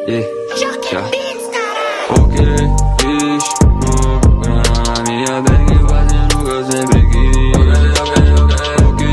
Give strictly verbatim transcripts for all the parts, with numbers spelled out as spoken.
E já. Ok, bicho, na minha bag fazendo o que eu sempre quis. Ok,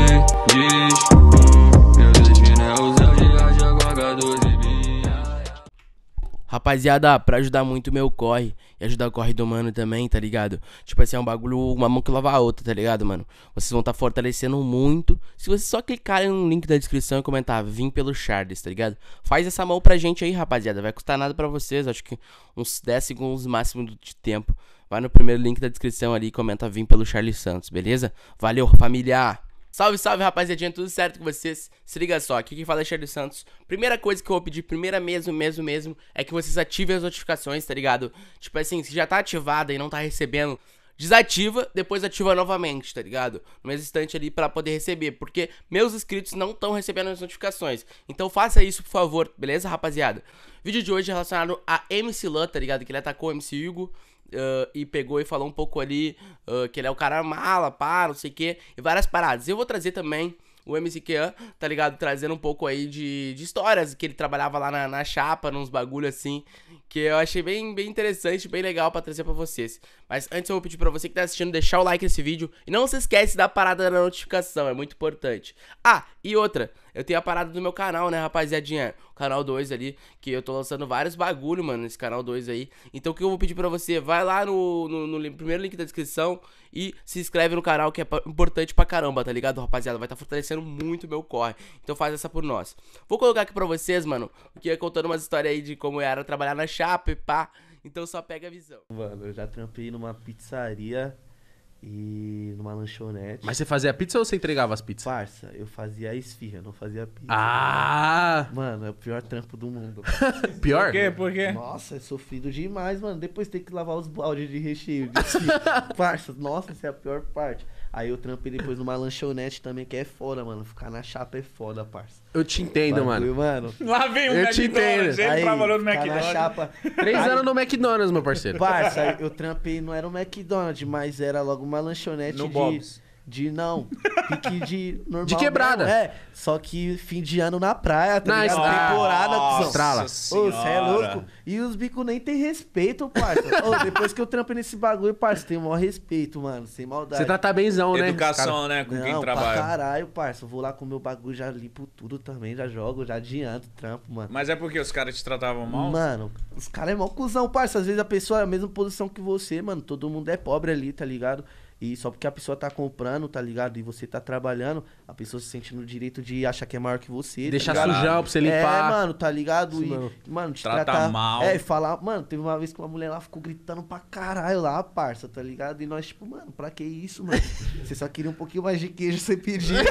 bicho, meu destino é o céu de racha com a quatorze bia. Rapaziada, pra ajudar muito o meu corre e ajudar o corre do mano também, tá ligado? Tipo assim, é um bagulho, uma mão que lava a outra, tá ligado, mano? Vocês vão tá fortalecendo muito se vocês só clicarem no link da descrição e comentar, vim pelo Charles, tá ligado? Faz essa mão pra gente aí, rapaziada, vai custar nada pra vocês, acho que uns dez segundos máximo de tempo. Vai no primeiro link da descrição ali e comenta, vim pelo Charles Santos, beleza? Valeu, família! Salve, salve, rapaziadinha, tudo certo com vocês? Se liga só, aqui quem fala é Charles Santos. Primeira coisa que eu vou pedir, primeira mesmo, mesmo, mesmo, é que vocês ativem as notificações, tá ligado? Tipo assim, se já tá ativada e não tá recebendo, desativa, depois ativa novamente, tá ligado? No mesmo instante ali pra poder receber, porque meus inscritos não estão recebendo as notificações. Então faça isso, por favor, beleza, rapaziada? Vídeo de hoje é relacionado a M C Lan, tá ligado? Que ele atacou o M C Hugo. Uh, e pegou e falou um pouco ali uh, que ele é o cara mala, pá, não sei o que, e várias paradas. Eu vou trazer também o M C Khan, tá ligado? Trazendo um pouco aí de, de histórias que ele trabalhava lá na, na chapa, nos bagulho assim, que eu achei bem, bem interessante, bem legal pra trazer pra vocês. Mas antes eu vou pedir pra você que tá assistindo deixar o like nesse vídeo e não se esquece da parada da notificação, é muito importante. Ah, e outra, eu tenho a parada do meu canal, né, rapaziadinha? O canal dois ali, que eu tô lançando vários bagulho, mano, nesse canal dois aí. Então o que eu vou pedir pra você? Vai lá no, no, no primeiro link da descrição e se inscreve no canal, que é importante pra caramba, tá ligado, rapaziada? Vai tá fortalecendo muito o meu corre. Então faz essa por nós. Vou colocar aqui pra vocês, mano, que é contando umas histórias aí de como era trabalhar na chapa e pá. Então só pega a visão. Mano, eu já trampei numa pizzaria e numa lanchonete. Mas você fazia pizza ou você entregava as pizzas? Parça, eu fazia esfirra, não fazia pizza. Ah! Mano, é o pior trampo do mundo. Pior? Por quê? Por quê? Nossa, é sofrido demais, mano. Depois tem que lavar os baldes de recheio de esfirra. Parça, nossa, essa é a pior parte. Aí eu trampei depois numa lanchonete também, que é foda, mano. Ficar na chapa é foda, parça. Eu te entendo, Bagulho, mano. mano. Lá vem o Eu te McDonald's, entendo. ele trabalhou no ficar McDonald's. na chapa. Três Aí- anos no McDonald's, meu parceiro. Parça, aí eu trampei, não era um McDonald's, mas era logo uma lanchonete No de... Bob's. De não, pique de normal. De quebrada. mesmo, é, só que fim de ano na praia, tá Na ligado? estrada. Temporada, cuzão. Estrala. Ô, cê é louco. E os bicos nem tem respeito, parça. Ô, depois que eu trampei nesse bagulho, parça, tem o maior respeito, mano, sem maldade. Você trata benzão, né? Educação, né? Com Não, quem pra trabalha. caralho, parça. Eu vou lá com o meu bagulho, já limpo tudo também, já jogo, já adianto o trampo, mano. Mas é porque os caras te tratavam mal? Mano, os caras é mó cuzão, parça. Às vezes a pessoa é a mesma posição que você, mano. Todo mundo é pobre ali, tá ligado? E só porque a pessoa tá comprando, tá ligado? E você tá trabalhando, a pessoa se sente no direito de achar que é maior que você. Deixar tá ligado? sujão pra você limpar. É, mano, tá ligado? Isso E, mesmo. mano, te Trata tratar mal. É, e falar. Mano, teve uma vez que uma mulher lá ficou gritando pra caralho lá, parça, tá ligado? E nós, tipo, mano, pra que isso, mano? Você só queria um pouquinho mais de queijo, você pedia.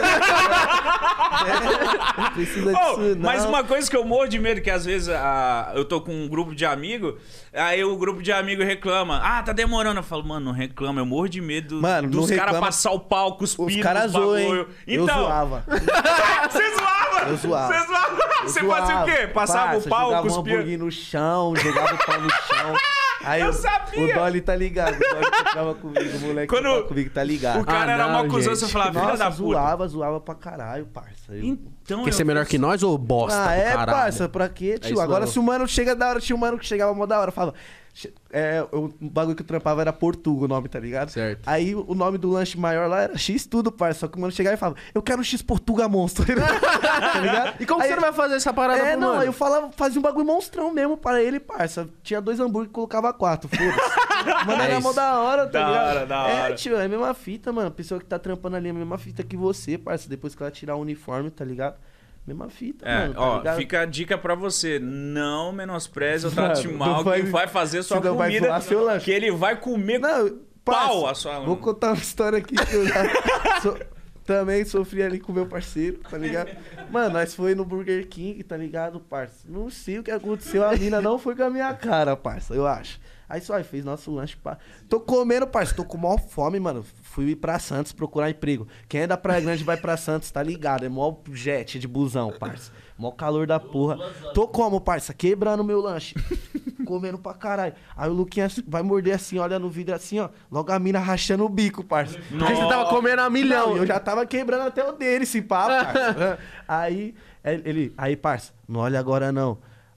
É, não precisa Oh, disso, não. mas uma coisa que eu morro de medo, que às vezes ah, eu tô com um grupo de amigos, aí o grupo de amigos reclama, ah, tá demorando. Eu falo, mano, não reclama, eu morro de medo Mano, dos não caras reclama. passar o pau, cuspir Os nos caras zoam, hein? bagulho. Eu Então, zoava. você zoava? Eu zoava. Você zoava? Eu Você fazia o zoava. quê? Passava Parça, o pau, jogava um cuspia? hambúrguer no chão, jogava o pau no chão. Aí Eu o- sabia. O Dolly tá ligado, o Dolly que trava comigo, o moleque Quando que trava comigo tá ligado. O cara Ah, era não, mó cuzão, gente. você falava, filha Nossa, da puta. zoava, zoava pra caralho, parça. Eu- Então, Quer eu- ser melhor que nós ou bosta Ah, pro é, caralho? parça, pra quê, tio? isso Agora mesmo. se o mano chega da hora, tinha um mano que chegava mó da hora, falava... che- É, o bagulho que eu trampava era Portuga o nome, tá ligado? Certo. Aí o nome do lanche maior lá era X tudo, parça. Só que o mano chegava e falava, eu quero X Portuga monstro, tá ligado? E como Aí- você não vai fazer essa parada É, pro não, mano? aí eu falava, fazia um bagulho monstrão mesmo para ele, parça. Tinha dois hambúrguer e colocava quatro, foda-se. Mano, É era mó isso. da hora, tá Da ligado? hora, da É, hora. tio, é a mesma fita, mano. A pessoa que tá trampando ali é a mesma fita que você, parça. Depois que ela tirar o uniforme, tá ligado? Mesma fita, É, mano, tá ó, ligado? fica a dica pra você, não menospreze ou Mano, trate não mal vai- quem vai fazer sua senão vai comida, zoar seu lanche. que ele vai comer Não, pau parça, a sua... Vou contar uma história aqui que eu já so- também sofri ali com o meu parceiro, tá ligado? Mano, nós foi no Burger King, tá ligado, parça? Não sei o que aconteceu, a mina não foi com a minha cara, parça, eu acho. Aí só aí fez nosso lanche, pá. Tô comendo, parça, tô com maior fome, mano. Fui pra Santos procurar emprego. Quem é da Praia Grande vai pra Santos, tá ligado? É mó jet de busão, parça. Mó calor da porra. Tô como, parça? Quebrando meu lanche. Comendo pra caralho. Aí o Luquinhas vai morder assim, olha no vidro assim, ó. Logo a mina rachando o bico, parça. Porque você tava comendo a milhão. Não, eu já tava quebrando até o dele, esse papo, parça. Aí, ele, aí, parça, não olha agora não.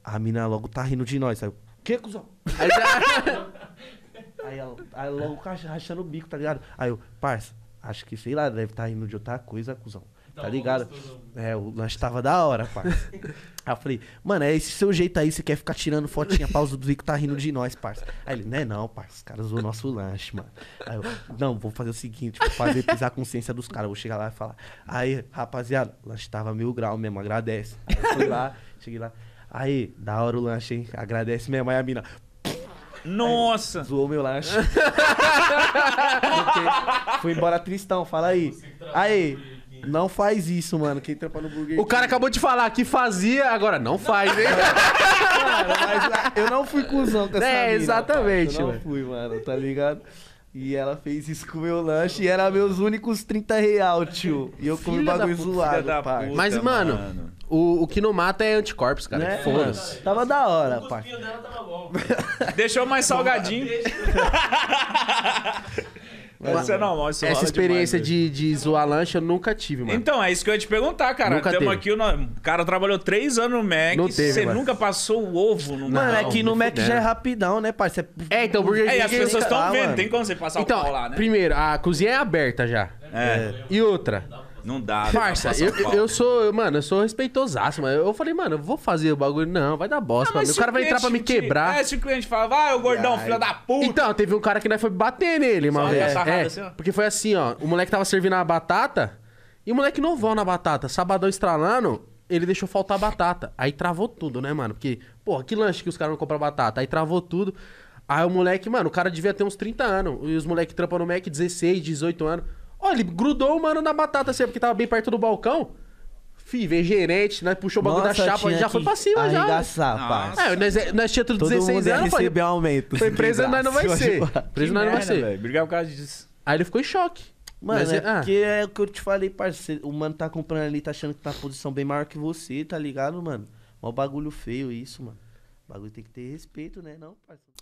A mina logo tá rindo de nós. Aí eu, que, cuzão? Aí já... Aí ela aí logo caixa- rachando o bico, tá ligado? Aí eu, parça, acho que, sei lá, deve tá rindo de outra coisa, cuzão. Tá ligado? É, o lanche tava da hora, parça. Aí eu falei, mano, é esse seu jeito aí, você quer ficar tirando fotinha pausa do Zico, tá rindo de nós, parça. Aí ele, não é não, parça, os caras usam o nosso lanche, mano. Aí eu, não, vou fazer o seguinte, vou fazer pisar a consciência dos caras, vou chegar lá e falar, aí, rapaziada, o lanche tava mil grau mesmo, agradece. Aí eu fui lá, cheguei lá, aí, da hora o lanche, hein, agradece mesmo, aí a mina... Nossa! Zoou meu lanche. Fui embora tristão, fala aí. Aí, não faz isso, mano. Quem trampa no Burger O cara King. acabou de falar que fazia, agora não faz, hein? Mano, mas lá, eu não fui cuzão com essa É, mina, exatamente, parça. Eu não mano. fui, mano, tá ligado? E ela fez isso com o meu lanche e era meus únicos trinta real, tio. E eu comi Filha da bagulho puta, zoado, filha da parça. puta. Mas, Puta, mano, mano. O, o que não mata é anticorpos, cara. Né, Foda-se. mano? Tava da hora, parça. dela tava bom. Deixou mais salgadinho. Você não, mas isso Essa rola experiência demais, velho. de, de zoar lanche eu nunca tive, mano. Então, é isso que eu ia te perguntar, cara. Nunca Temos teve. aqui, o no- o cara trabalhou três anos no Mac. Não teve, Você mano. nunca passou o ovo no Mano, é Não, que no me Mac fuderam. já é rapidão, né, parça? É, então, o Burger É, e as King- pessoas estão Ah, vendo. mano. Tem como você passar Então, o pau lá, né? primeiro, a cozinha é aberta já. É. E outra, Não dá. parça, pra passar eu, o pau. eu sou, eu, mano, eu sou respeitosaço, mas eu falei, mano, eu vou fazer o bagulho. Não, vai dar bosta Ah, pra mas mim. O se cara vai entrar cliente pra me te- quebrar. É, se o cliente fala, vai, o gordão, Ai. filho da puta. Então, teve um cara que nós foi bater nele uma Só vez. uma sarrada É, assim, ó. porque foi assim, ó. O moleque tava servindo a batata e o moleque novão na batata. Sabadão estralando, ele deixou faltar a batata. Aí travou tudo, né, mano? Porque, porra, que lanche que os caras não compram batata? Aí travou tudo. Aí o moleque, mano, o cara devia ter uns trinta anos. E os moleques trampam no Mac dezesseis, dezoito anos. Ó, ele grudou o mano na batata assim, porque tava bem perto do balcão. Fih, veio gerente, né? Puxou o bagulho Nossa, da chapa, tinha já que foi pra cima já. arregaçar, Nossa. parça. É, nós, nós tinha tudo Todo dezesseis mundo ia anos. Falei, receber aumento. foi preso, nós não vai ser. Preso nós não vai ser. Brigar por causa disso. Aí ele ficou em choque. Mano, Mas é é- ah. porque é o que eu te falei, parceiro. O mano tá comprando ali, tá achando que tá na posição bem maior que você, tá ligado, mano? Mó bagulho feio isso, mano. O bagulho tem que ter respeito, né, não, parceiro?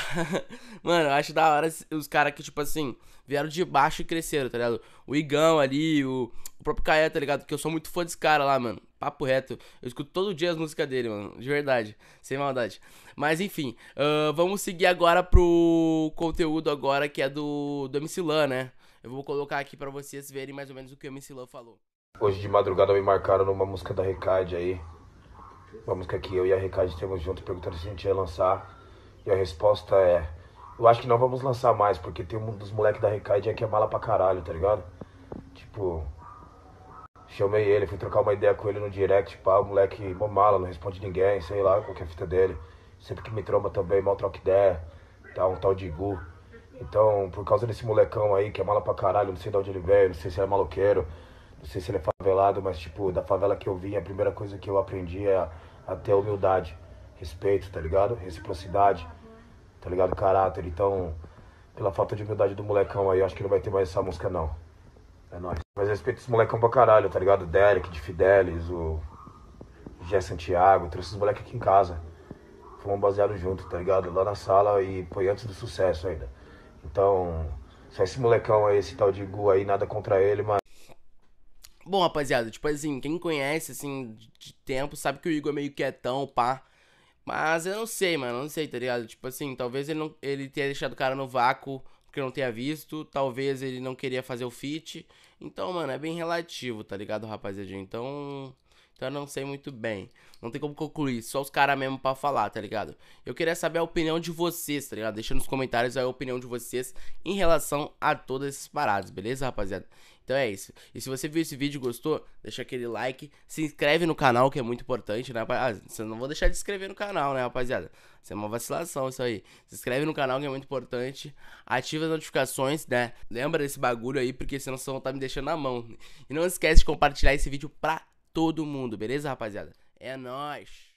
Mano, eu acho da hora os caras que, tipo assim, vieram de baixo e cresceram, tá ligado? O Igão ali, o, o próprio Caé, tá ligado? Porque eu sou muito fã desse cara lá, mano. Papo reto. Eu escuto todo dia as músicas dele, mano. De verdade. Sem maldade. Mas enfim, ah, vamos seguir agora pro conteúdo agora que é do, do M C Lan, né? Eu vou colocar aqui pra vocês verem mais ou menos o que o M C Lan falou. Hoje de madrugada me marcaram numa música da Recade aí. Uma música que eu e a Recade temos junto, perguntando se a gente ia lançar. E a resposta é... Eu acho que não vamos lançar mais, porque tem um dos moleques da Recade aí que é mala pra caralho, tá ligado? Tipo... Chamei ele, fui trocar uma ideia com ele no direct, pá, o moleque mó mala, não responde ninguém, sei lá, qualquer fita dele. Sempre que me tromba também, mal troca ideia, tá, um tal de Gu. Então, por causa desse molecão aí, que é mala pra caralho, não sei de onde ele veio, não sei se ele é maloqueiro, não sei se ele é favelado, mas tipo, da favela que eu vim, a primeira coisa que eu aprendi é a, a ter humildade, respeito, tá ligado? Reciprocidade, tá ligado? Caráter. Então, pela falta de humildade do molecão aí, eu acho que não vai ter mais essa música não. É nóis. Mas eu respeito esse molecão pra caralho, tá ligado? Derek, de Fidelis, o Gé Santiago, trouxe esses moleques aqui em casa. Fomos baseados junto, tá ligado? Lá na sala e foi antes do sucesso ainda. Então, só esse molecão aí, esse tal de Gu aí, nada contra ele, mas... Bom, rapaziada, tipo assim, quem conhece, assim, de tempo, sabe que o Igor é meio quietão, pá. Mas eu não sei, mano, eu não sei, tá ligado? Tipo assim, talvez ele, não, ele tenha deixado o cara no vácuo porque não tenha visto. Talvez ele não queria fazer o feat. Então, mano, é bem relativo, tá ligado, rapaziada? Então... Então eu não sei muito bem. Não tem como concluir. Só os caras mesmo pra falar, tá ligado? Eu queria saber a opinião de vocês, tá ligado? Deixa nos comentários a opinião de vocês em relação a todas essas paradas, beleza, rapaziada? Então é isso. E se você viu esse vídeo e gostou, deixa aquele like. Se inscreve no canal, que é muito importante, né, rapaziada? Você não vou deixar de se inscrever no canal, né, rapaziada? Isso é uma vacilação, isso aí. Se inscreve no canal, que é muito importante. Ativa as notificações, né? Lembra desse bagulho aí, porque senão você não tá me deixando na mão. E não esquece de compartilhar esse vídeo pra todo mundo, beleza, rapaziada? É nóis!